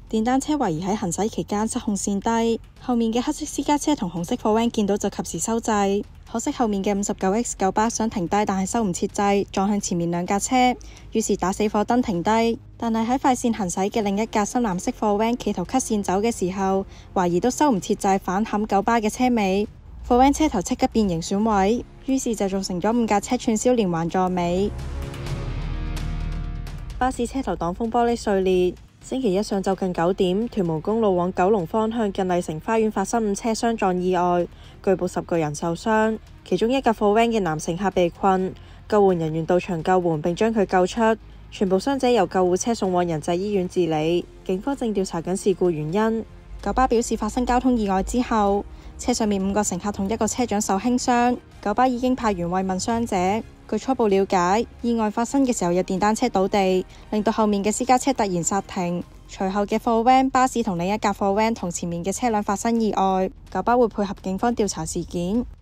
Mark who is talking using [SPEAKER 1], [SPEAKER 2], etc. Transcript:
[SPEAKER 1] 電單車懷疑喺行駛期間失控跣低，後面嘅黑色私家車同紅色貨 van 見到就及時收掣，可惜後面嘅 59X 九巴想停低，但係收唔切掣，撞向前面兩架車，於是打死火燈停低。但係喺快線行駛嘅另一架深藍色貨 van 企圖 cut 線走嘅時候，懷疑都收唔切掣，反冚九巴嘅車尾，貨 van 車頭即刻變形損毀，於是就造成咗5架車串燒連環撞尾。巴士車頭擋風玻璃碎裂。星期一上晝近9點，屯門公路往九龍方向近麗城花園發生5車相撞意外，據報10個人受傷，其中一架貨 van 嘅男乘客被困，救援人員到場救援並將佢救出，全部傷者由救護車送往仁濟醫院治理，警方正調查緊事故原因。九巴表示發生交通意外之後，車上面5個乘客同1個車長受輕傷，九巴已經派員慰問傷者。據初步了解，意外發生嘅時候有電單車倒地，令到後面嘅私家車突然剎停，隨後嘅貨 van、巴士同另一架貨 van 同前面嘅車輛發生意外。九巴會配合警方調查事件。